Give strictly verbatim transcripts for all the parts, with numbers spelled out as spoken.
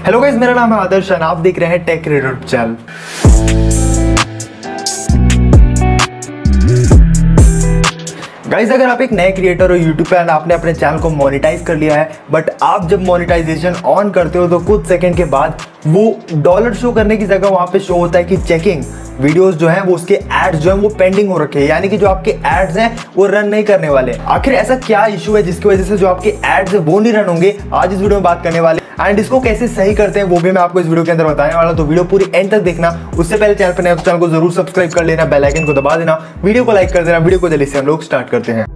Hello guys, मेरा नाम है आदर्श और आप देख रहे हैं टेक क्रिएटर चैनल। गाइस, अगर आप एक नए क्रिएटर हो यूट्यूब पे और आपने अपने चैनल को मोनेटाइज कर लिया है, बट आप जब मोनेटाइजेशन ऑन करते हो तो कुछ सेकंड के बाद वो डॉलर शो करने की जगह वहां पे शो होता है कि चेकिंग वीडियोस जो हैं वो उसके एड्स जो हैं वो पेंडिंग हो रखे हैं, यानी कि जो आपके एड्स हैं वो रन नहीं करने वाले। आखिर ऐसा क्या इशू है जिसकी वजह से जो आपके एड्स है वो नहीं रन होंगे, आज इस वीडियो में बात करने वाले एंड इसको कैसे सही करते हैं वो भी मैं आपको इस वीडियो के अंदर बताने वाला हूं। तो वीडियो पूरी एंड तक देखना। उससे पहले चैनल पर नए हो तो चैनल को जरूर सब्सक्राइब कर लेना, बेल आइकन को दबा देना, वीडियो को लाइक कर देना। वीडियो को जल्दी से हम लोग स्टार्ट करते हैं।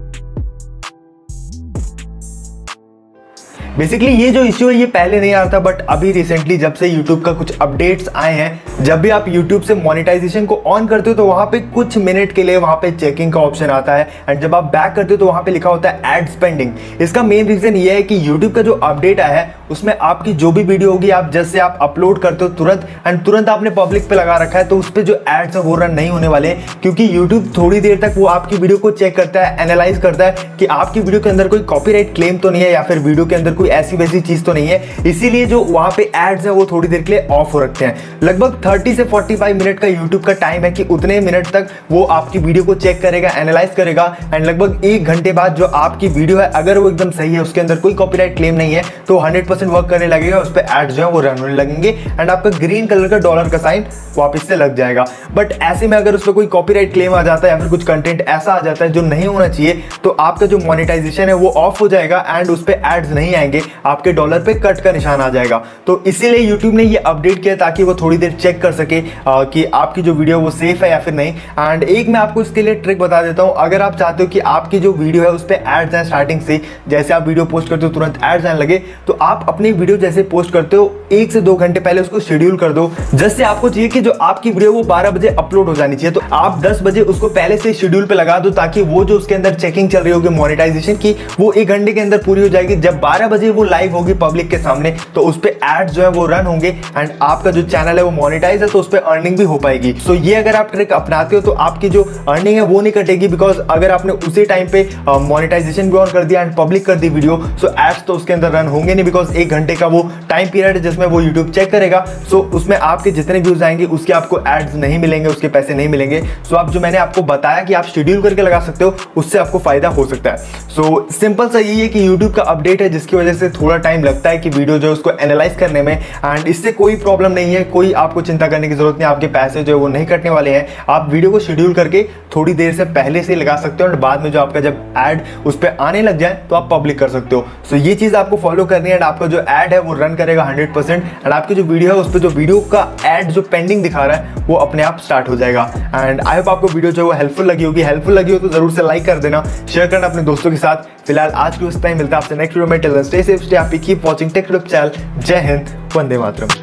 बेसिकली ये जो इश्यू है ये पहले नहीं आ रहा था, बट अभी रिसेंटली जब से YouTube का कुछ अपडेट्स आए हैं, जब भी आप YouTube से मोनेटाइजेशन को ऑन करते हो तो वहां पे कुछ मिनट के लिए वहां पे चेकिंग का ऑप्शन आता है एंड जब आप बैक करते हो तो वहां पे लिखा होता है एड पेंडिंग। इसका मेन रीजन ये है कि YouTube का जो अपडेट आया है उसमें आपकी जो भी वीडियो होगी, आप जैसे आप अपलोड करते हो तुरंत एंड तुरंत आपने पब्लिक पे लगा रखा है तो उस पर जो एड्स है वो रन नहीं होने वाले, क्योंकि YouTube थोड़ी देर तक वो आपकी वीडियो को चेक करता है, एनालाइज करता है कि आपकी वीडियो के अंदर कोई कॉपीराइट क्लेम तो नहीं है या फिर वीडियो के अंदर कोई ऐसी वैसी चीज तो नहीं है। इसीलिए जो वहां पे एड्स है वो थोड़ी देर के लिए ऑफ हो रखते हैं। लगभग तीस से पैंतालीस मिनट का YouTube का टाइम है कि उतने मिनट तक वो आपकी वीडियो को चेक करेगा, एनालाइज करेगा एंड लगभग एक घंटे बाद जो आपकी वीडियो है अगर वो एकदम सही है, उसके अंदर कोई कॉपीराइट क्लेम नहीं है, तो हंड्रेड परसेंट वर्क करने लगेगा, उस पर एड्स जो है वो रन होने लगेंगे एंड आपका ग्रीन कलर का डॉलर का साइन वापस से लग जाएगा। बट ऐसे में अगर उस पर कोई कॉपीराइट क्लेम आ जाता है या फिर कुछ कंटेंट ऐसा आ जाता है जो नहीं होना चाहिए, तो आपका जो मोनेटाइजेशन है वो ऑफ हो जाएगा एंड उस पर एड्स नहीं आएंगे, आपके डॉलर पे कट का निशान आ जाएगा। तो इसीलिए YouTube ने ये अपडेट किया ताकि वो थोड़ी देर चेक कर सके आ, कि आपकी जो वीडियो वो सेफ है या फिर नहीं। एंड एक मैं आपको इसके लिए ट्रिक बता देता हूं। अगर आप चाहते हो कि आपकी जो वीडियो है उस पर एड्स आए स्टार्टिंग से, जैसे आप वीडियो पोस्ट करते हो तुरंत एड्स आने लगे, तो आप अपनी वीडियो जैसे पोस्ट करते हो एक से दो घंटे पहले उसको शेड्यूल कर दो। जैसे आपको चाहिए कि जो आपकी वीडियो वो बारह बजे अपलोड हो जानी चाहिए, तो आप दस बजे उसको पहले से शेड्यूल पे लगा दो ताकि वो जो उसके अंदर चेकिंग चल रही होगी मोनेटाइजेशन की वो एक घंटे के अंदर पूरी हो जाएगी। जब बारह बजे वो लाइव होगी पब्लिक के सामने तो उस पे एड्स जो है वो रन होंगे एंड आपका जो चैनल है वो मोनेटाइज है तो उस पे अर्निंग भी हो पाएगी। सो ये अगर आप ट्रिक अपनाते हो तो आपकी जो अर्निंग है वो नहीं कटेगी, बिकॉज अगर आपने उसी टाइम पे मोनेटाइजेशन भी ऑन कर दिया एंड पब्लिक कर दी वीडियो, सो एड्स तो उसके अंदर रन होंगे नहीं, बिकॉज एक घंटे का वो टाइम पीरियड है जिसमें वो यूट्यूब चेक करेगा। सो उसमें आपके जितने व्यूज आएंगे उसके आपको एड्स नहीं मिलेंगे, उसके पैसे नहीं मिलेंगे। सो आप जो मैंने आपको बताया कि आप शेड्यूल करके लगा सकते हो, उससे आपको फायदा हो सकता है। सो सिंपल सा यही है कि यूट्यूब का अपडेट है जिसकी वजह से थोड़ा टाइम लगता है कि वीडियो जो उसको एनालाइज करने में, एंड इससे कोई प्रॉब्लम नहीं है, कोई आपको चिंता करने की जरूरत नहीं, आपके पैसे जो है वो नहीं कटने वाले हैं। आप वीडियो को शेड्यूल करके थोड़ी देर से पहले से लगा सकते हो और बाद में जो आपका जब ऐड उस पर आने लग जाए तो आप पब्लिक कर सकते हो। सो ये चीज आपको फॉलो करनी है एंड आपका जो ऐड है वो रन करेगा हंड्रेड परसेंट एंड आपकी जो वीडियो है उस पर जो वीडियो का ऐड जो पेंडिंग दिखा रहा है वो अपने आप स्टार्ट हो जाएगा। एंड आई होप आपको वीडियो जो है वो हेल्पफुल लगी होगी। हेल्पफुल लगी हो तो जरूर से लाइक कर देना, शेयर करना अपने दोस्तों के साथ। फिलहाल आज के उस टाइम मिलता है आपसे नेक्स्ट वीडियो में। Till then stay safe, stay happy, keep watching tech creator channel. जय हिंद, वंदे मातरम।